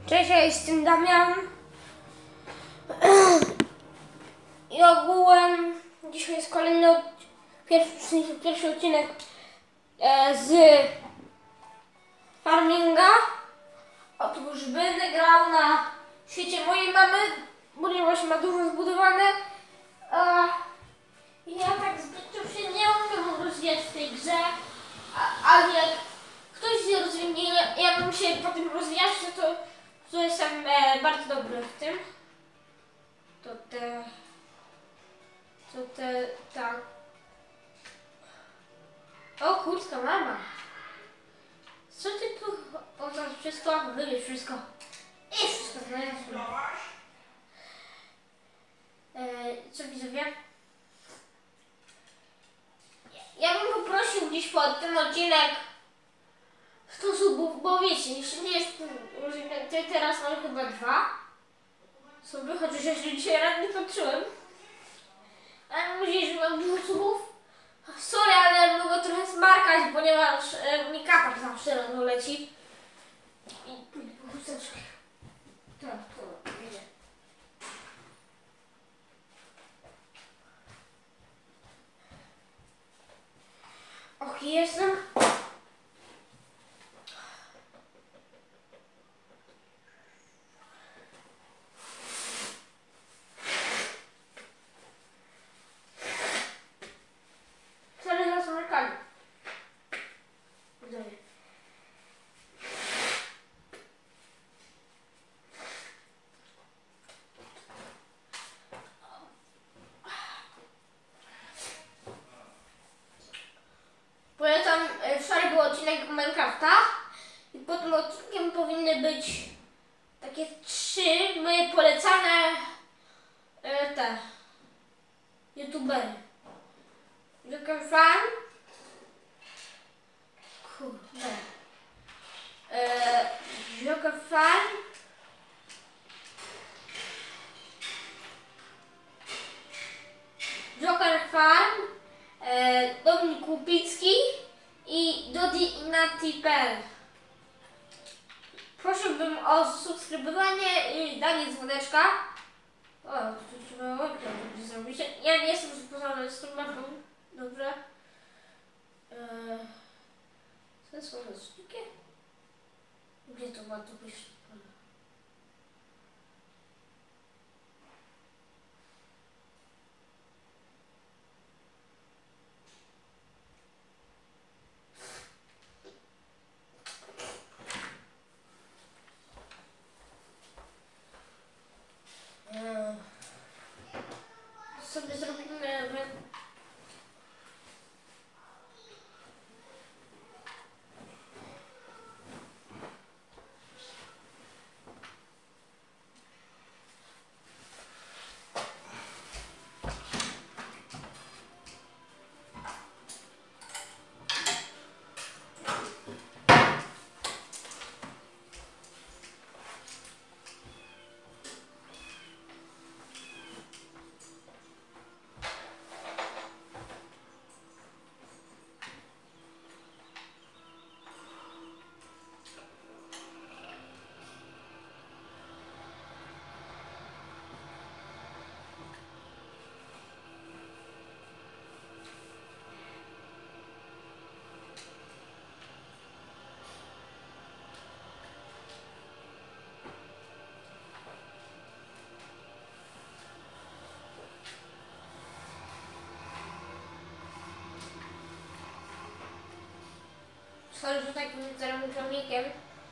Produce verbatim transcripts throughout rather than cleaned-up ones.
Cześć, ja jestem Damian i ogółem dzisiaj jest kolejny od, pierwszy, pierwszy odcinek e, z farminga. Otóż będę grał na świecie mojej mamy, ponieważ ma dużo zbudowane. E, ja tak zbytnio się nie umiem rozwijać w tej grze, a, ale jak ktoś się rozwinie, ja, ja bym się potem rozwijać, to, to, to jestem e, bardzo dobry w tym. To te... To te... tak. O kurczka mama. Co ty tu... O to wszystko, wybierz wszystko. I wszystko znajdziesz. E, co widzowie? Ja bym poprosił gdzieś pod ten odcinek sto subów, bo wiecie, jeśli nie jest ty teraz mam chyba dwa suby, chociaż ja się dzisiaj rad nie patrzyłem. Ale mówię, że mam dużo subów. Sorry, ale mogę trochę smarkać, ponieważ e, mi kapar zawsze rano leci. I pójdę po chusteczkę. Tak, to wiecie. Och, jestem. Wcale za smarkami. Widzowie. Polecam, wczoraj był odcinek Minecrafta i po tym odcinkiem powinny być takie trzy moje polecane e, te youtubery. Joker Fan, kurde, e, Joker Fan, Joker Fan, e, Dominik Łupicki i Dodi Inati kropka pe el. Prosiłbym o subskrybowanie i danie dzwoneczka. O, tu trzeba łapkę zrobić. Ja nie jestem związany z tą mapą. Dobrze. Eee, co jest słonecznikie? Gdzie to ma to być? Eee, sobie zrobimy... Sorry, że takim celownikiem.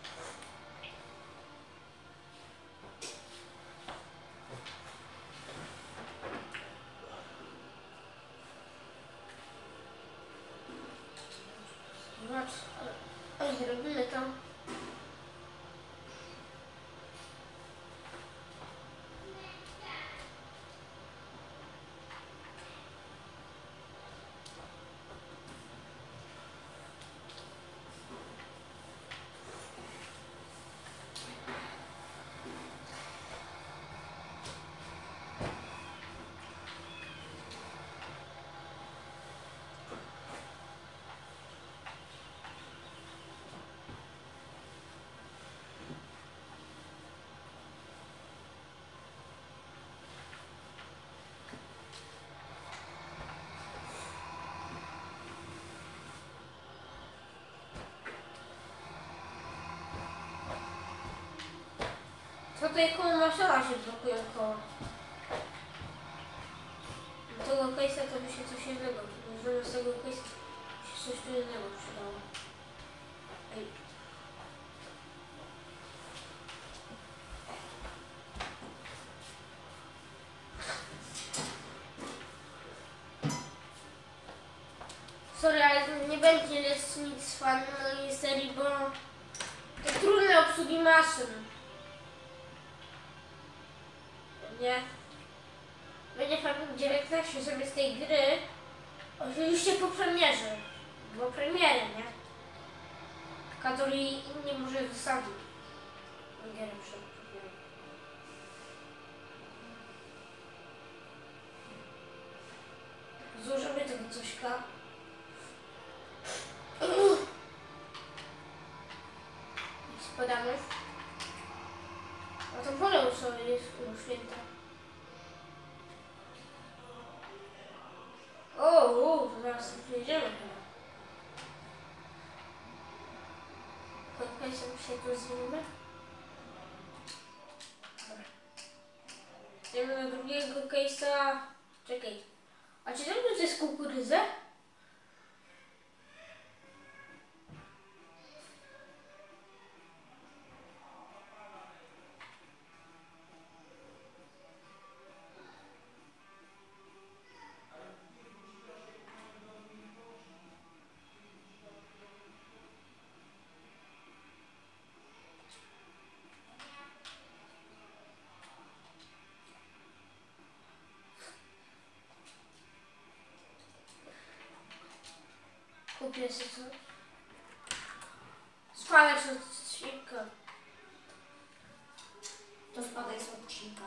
Zobacz, ale zrobimy to. tutaj koło maszyna się blokują koło. Do tego case'a to by się coś innego. Zamiast tego case'a się coś tu innego przydało. Ej. Sorry, ale nie będzie jest nic fajnego na mojej serii, bo to trudne obsługi maszyn. Nie. Będzie Farming dziewiętnaście sobie z tej gry. Oczywiście po premierze. Po premierze, nie? Której nie może wysadzić. Gierę przed premierą. Złożymy tego cośka. Spadamy. A to pole już sobie jest uświęte. O, o, zaraz jedziemy chyba. Chodźmy się tu zmienimy. Idziemy do drugiego case'a. Czekaj. A czy tam to jest kukurydza? Kupię sobie coś. Spadaj z odcinka. To spadaj z odcinka.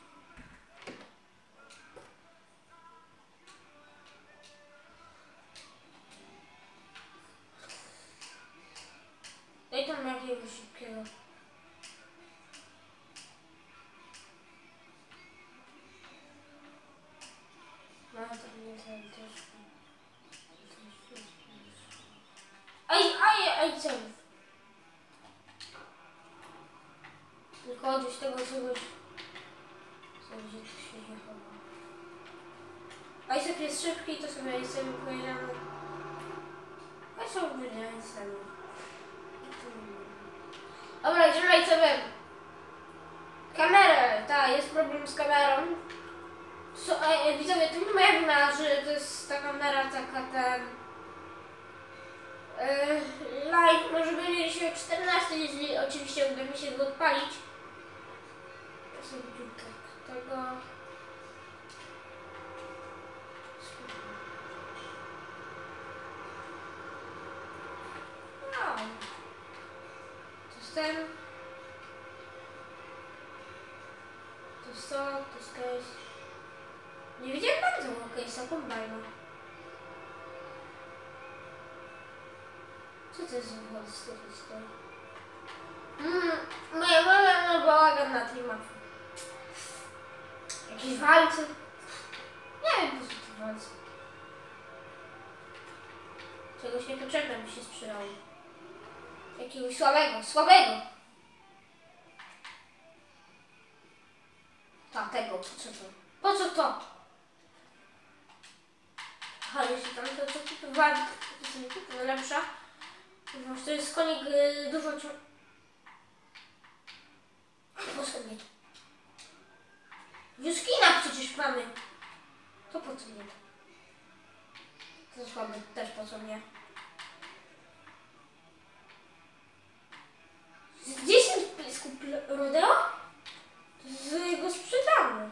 Daj tam jakiegoś szybkiego. No to nie znam też. Aj, aj, aj, co? Tylko odejść tego czegoś. Co gdzie to się nie chowa. Ajsek jest szybki, to sobie jestem powiedziane. A co powiedziałem sami. Dobra, idziemy Ajsem. Kamerę, tak, jest problem z kamerą. So, e, widzowie, to nie moja wina, że to jest ta kamera taka ten... Live może by mieliśmy czternaście, jeżeli oczywiście uda mi się go odpalić. Ja sobie tak tego... No. To jest ten... To jest to, to jest case. Nie widziałem bardzo case'a, kombajna. Co to jest za włos z tej historii? Mmm, moja mama ma bałagan na tej mapie. Jakieś walce? Nie wiem, po co to walce. Czegoś niepotrzebne mi się sprzedało. Jakiegoś słabego, słabego. Tak, tego, po co to? Po co to? Aha, jeśli tam to co to walka, to jest lepsza. To jest konik y, dużo ciąg... Po sobie. Juskina przecież mamy. To po co nie? To słaby też po co nie? Z dziesięć pysków rodeo? To z go sprzedamy.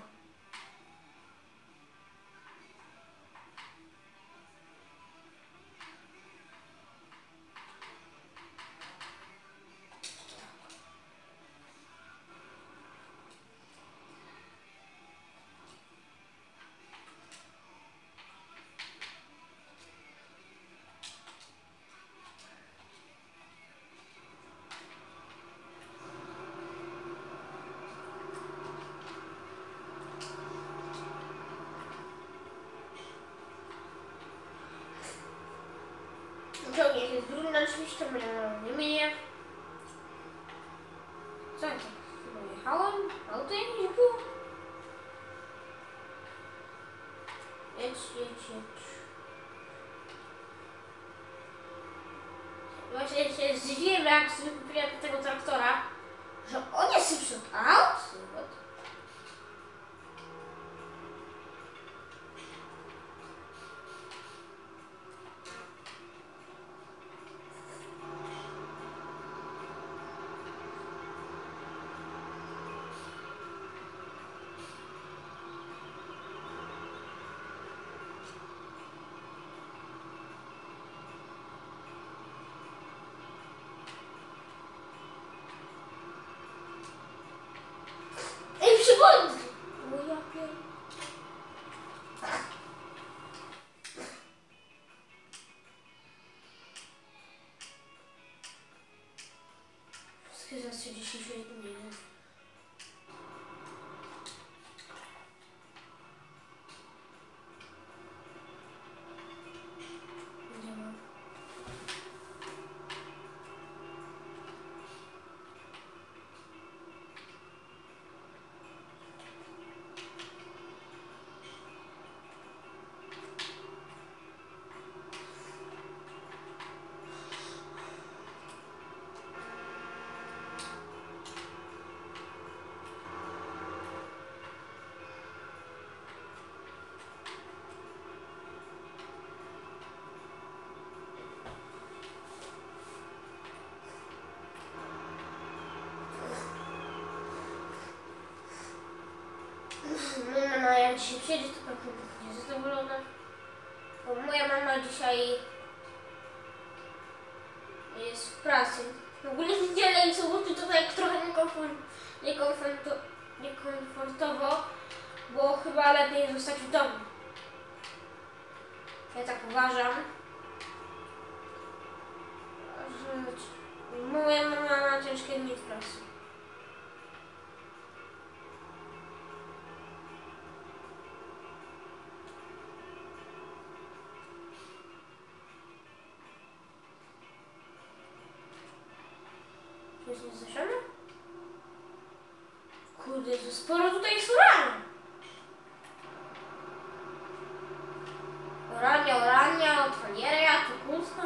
Ciągnik jest brudny, oczywiście, bo nie wymienię. Co ja tak jechałem? Właśnie się zdziwiłem, jak sobie kupiłem tego traktora, że on jest szybszy od aut. Ej, przygody! O ja pier... Wszystkie za trzydzieści sześć minut. Nie ma. Moja mama jak się przyjedzie, to pewnie będzie zadowolona. Bo moja mama dzisiaj jest w pracy. W ogóle w niedzielę i soboty to tak trochę niekomfort, niekomforto, niekomfortowo, bo chyba lepiej zostać w domu. Ja tak uważam. Że moja mama ma ciężkie dni w pracy. Jest niezaszone? Kurde, to sporo tutaj jest uranu. Orania, orania, otwalieria, tu pusto.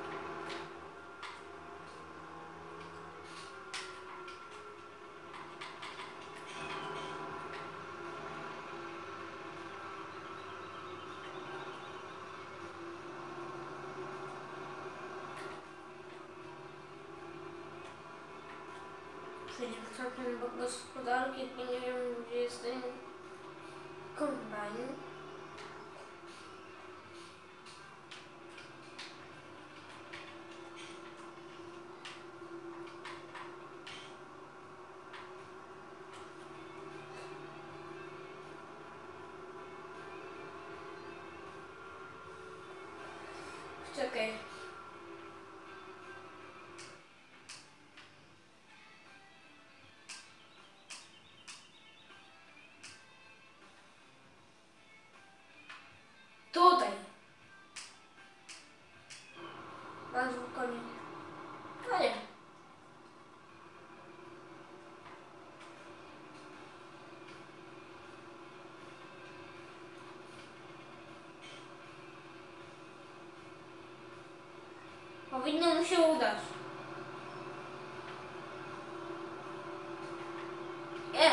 Przejdziemy całkiem do gospodarki, tylko nie wiem, gdzie jest ten kombajn. Czekaj. Tutaj. Masz koniec. No nie. Powinno mu się udać. Nie.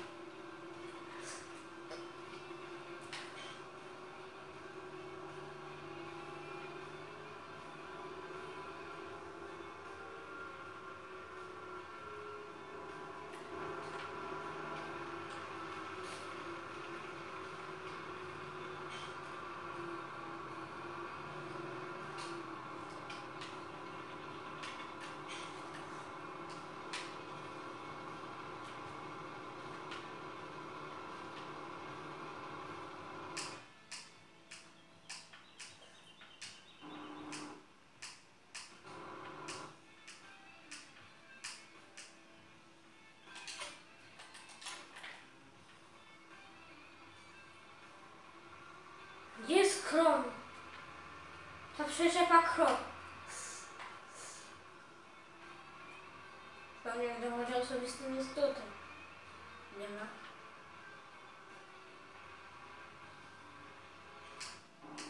Gdzie jest krom? Ta przyczepa krom. Pewnie w dowodzie osobistym jest tutaj. Nie ma.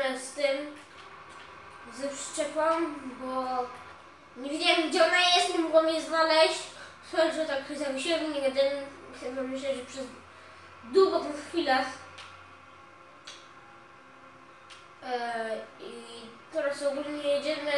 problemę z tym, ze przyczepą, bo nie wiedziałem, gdzie ona jest, nie mogłam jej znaleźć. Słuchaj, że tak zawiesiłem, nie gadałem, chyba myślę, że przez długą chwilę. E, I teraz ogólnie jedziemy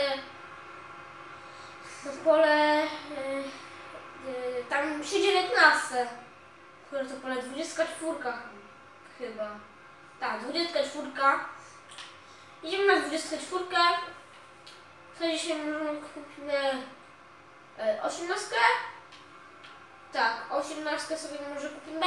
na pole, e, e, tam przy dziewiętnaście. Które to pole? dwudziestka czwórka chyba. Tak, dwudziestka czwórka. Idziemy na dwudziestkę czwórkę. Wtedy się kupimy e, osiemnastkę. Tak, osiemnastkę sobie może kupimy.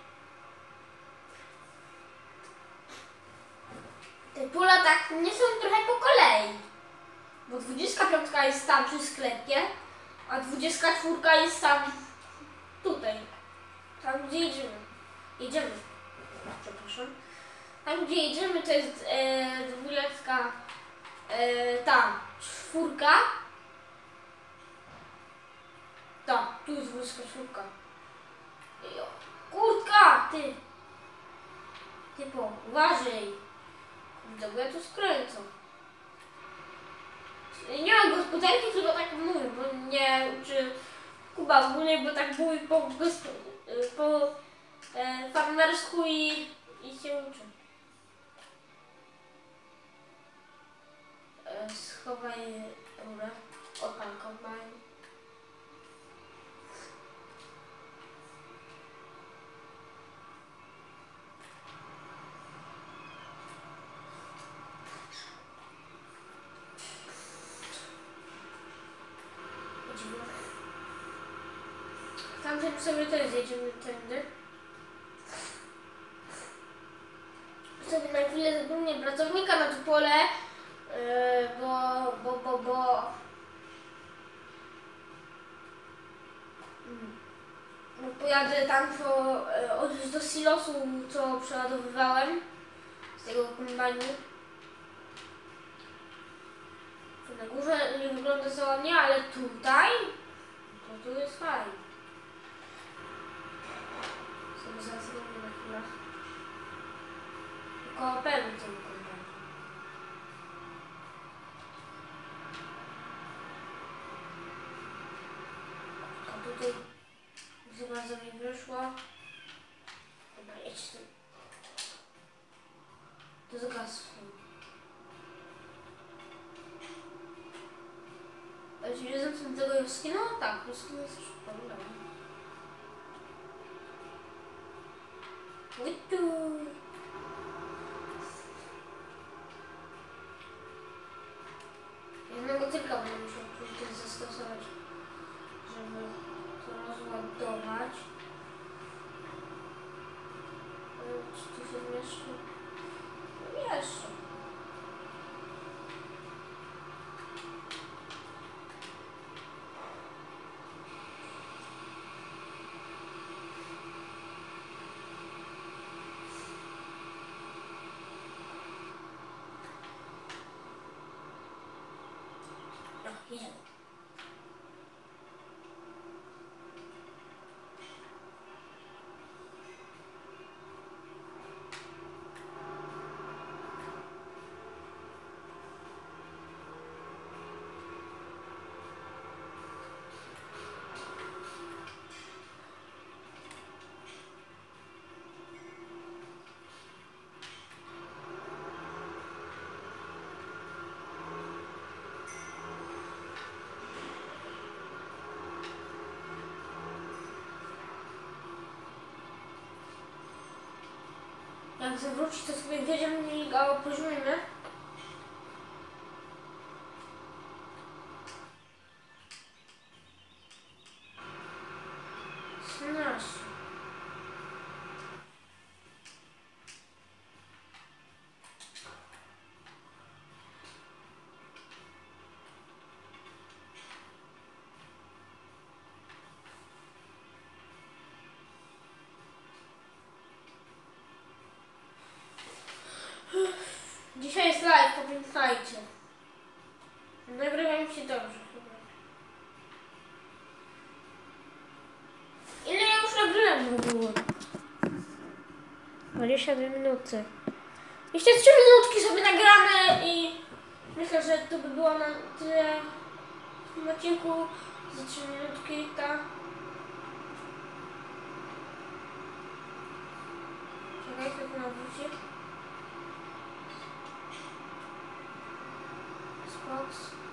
Te pola tak nie są trochę po kolei. Bo dwudziestka piątka jest tam przy sklepie, a dwudziestka czwórka jest tam tutaj. Tam gdzie jedziemy. Jedziemy. Przepraszam. Tam gdzie jedziemy to jest e, dwudziestka e, tam czwórka. Tak, tu jest dwudziestka czwórka. Jo. Kurtka! Ty! Ty po, uważaj! Kurde, bo ja tu skręcam. Nie mam gospodarki, tylko tak mówię, bo nie uczy Kuba ogólnie, bo tak mówi po, po e, farmersku i, i się uczy. E, schowaj rurę, odpal kombajn. Tamtym sobie też jedziemy tędy. Sobie na chwilę zapomnę pracownika na to pole, yy, bo, bo, bo, bo yy, pojadę tam po, yy, do silosu, co przeładowywałem z tego kombajnu. Na górze nie wygląda za ładnie, ale tutaj to tu jest fajnie. Sobie zaczniemy na chwilę. Koło pełni tego kombajnu. A tutaj za bardzo mi wyszło. Dobra, jedź z tym. To zgasło. A czy wiedzą co tego jaskina? No tak, jaskina jest szybko, dobra. Wytu. Jednego tylko będę musiał później zastosować, żeby to rozładować. Czy tu się mieszczy? No jeszcze. Jedziemy. Jak zawrócić, to sobie wjedziemy i go opóźnimy. trzynaście. Dzisiaj jest live, pamiętajcie. Nagrywam się dobrze chyba. Ile ja już nagrywam w ogóle? dwadzieścia dwie minuty. Jeszcze trzy minutki sobie nagramy i myślę, że to by było na tyle w tym odcinku. Za trzy minutki, tak? Czekaj, to nawróci. Xbox.